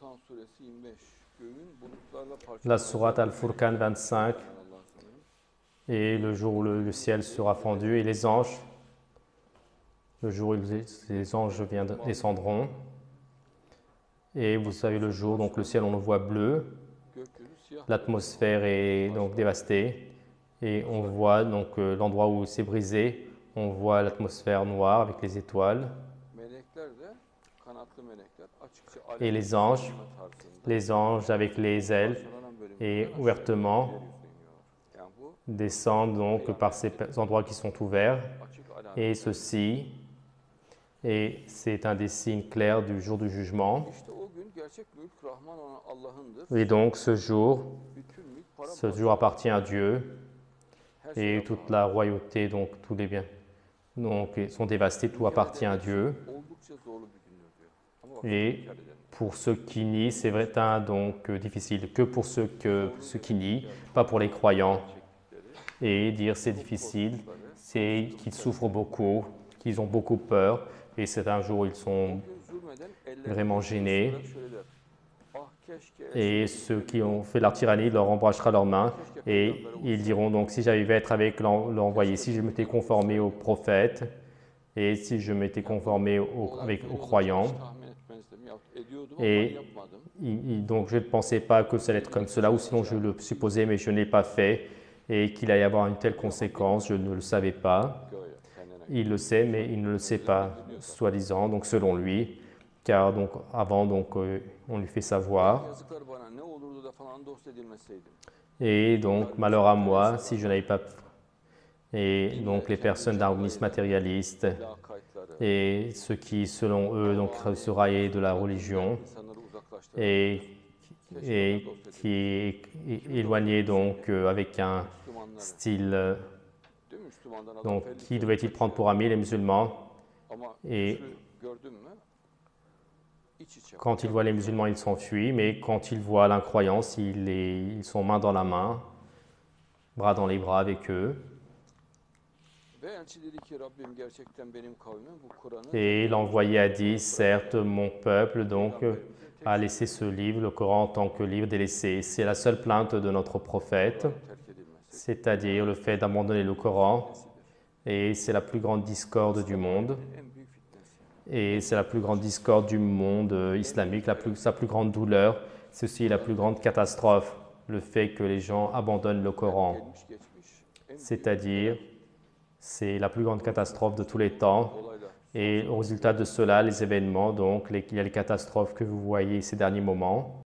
La sourate Al-Furqan 25 et le jour où le ciel sera fendu et les anges, le jour où les anges descendront. Et vous savez le jour, donc le ciel on le voit bleu, l'atmosphère est donc dévastée et on voit donc l'endroit où c'est brisé, on voit l'atmosphère noire avec les étoiles. Et les anges avec les ailes et ouvertement descendent donc par ces endroits qui sont ouverts. Et ceci, et c'est un des signes clairs du jour du jugement. Et donc ce jour appartient à Dieu et toute la royauté, donc tous les biens donc, sont dévastés, tout appartient à Dieu. Et pour ceux qui nient, c'est vrai, donc difficile que pour ceux qui nient, pas pour les croyants. Et dire c'est difficile, c'est qu'ils souffrent beaucoup, qu'ils ont beaucoup peur, et c'est un jour où ils sont vraiment gênés. Et ceux qui ont fait leur tyrannie leur embrassera leurs mains et ils diront donc si j'arrivais à être avec l'envoyé, si je m'étais conformé aux prophètes et si je m'étais conformé aux croyants. Et donc je ne pensais pas que ça allait être comme cela, ou sinon je le supposais mais je ne l'ai pas fait et qu'il allait y avoir une telle conséquence, je ne le savais pas. Il le sait mais il ne le sait pas, soi-disant, donc selon lui. Car donc avant on lui fait savoir. Et donc malheur à moi si je n'avais pas. Et donc les personnes darwinistes matérialistes et ceux qui selon eux donc se raillaient de la religion et qui est éloigné donc avec un style donc qui devait-il prendre pour amis les musulmans et quand ils voient les musulmans, ils s'enfuient, mais quand ils voient l'incroyance, ils sont main dans la main, bras dans les bras avec eux. Et l'envoyé a dit, certes, mon peuple donc a laissé ce livre, le Coran en tant que livre délaissé. C'est la seule plainte de notre prophète, c'est-à-dire le fait d'abandonner le Coran, et c'est la plus grande discorde du monde. Et c'est la plus grande discorde du monde islamique, sa plus grande douleur. C'est aussi la plus grande catastrophe, le fait que les gens abandonnent le Coran. C'est-à-dire, c'est la plus grande catastrophe de tous les temps. Et au résultat de cela, les événements, donc il y a les catastrophes que vous voyez ces derniers moments.